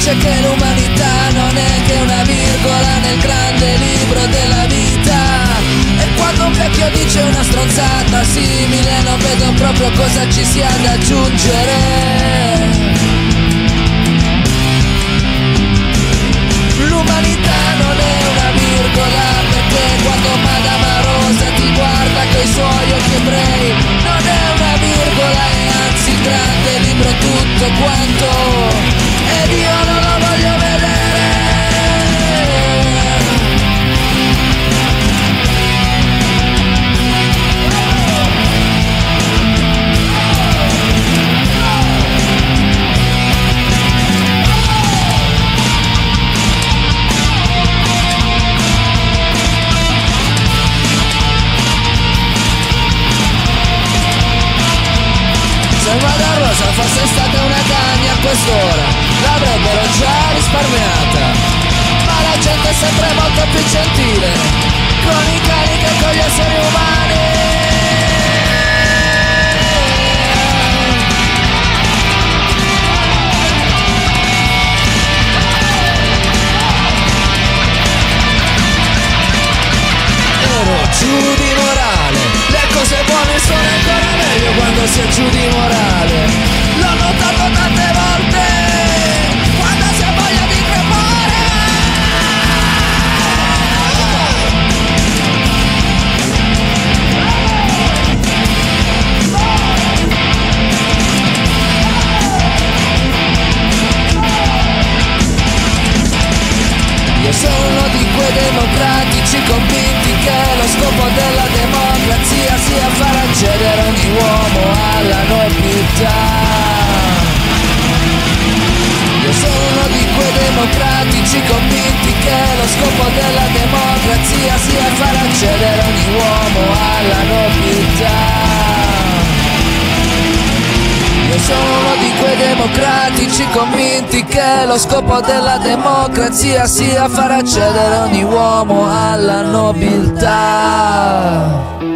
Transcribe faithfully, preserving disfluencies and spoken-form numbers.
dice che l'umanità non è che una virgola nel grande libro della vita. E quando un vecchio dice una stronzata simile non vedo proprio cosa ci sia da aggiungere. L'umanità non è una virgola, perché quando Madama Rosa ti guarda coi suoi occhi ebrei non è una virgola, è anzi il grande libro tutto quanto, ed io non lo voglio vedere. Madama Rosa fosse stata una cagna a quest'ora l'avrebbero già risparmiata, ma la gente è sempre molto più gentile con i cani che con gli esseri umani. Ero giù di morale, le cose buone sono ancora meglio quando si è giù di morale. L'ho notato tante volte quando si ha voglia di crepare. Io sono di quei democratici convinti che lo scopo della democrazia sia far accedere ogni uomo alla nobiltà. Io sono di quei democratici convinti che lo scopo della democrazia sia far accedere ogni uomo alla nobiltà. Io sono di quei democratici convinti che lo scopo della democrazia sia far accedere ogni uomo alla nobiltà.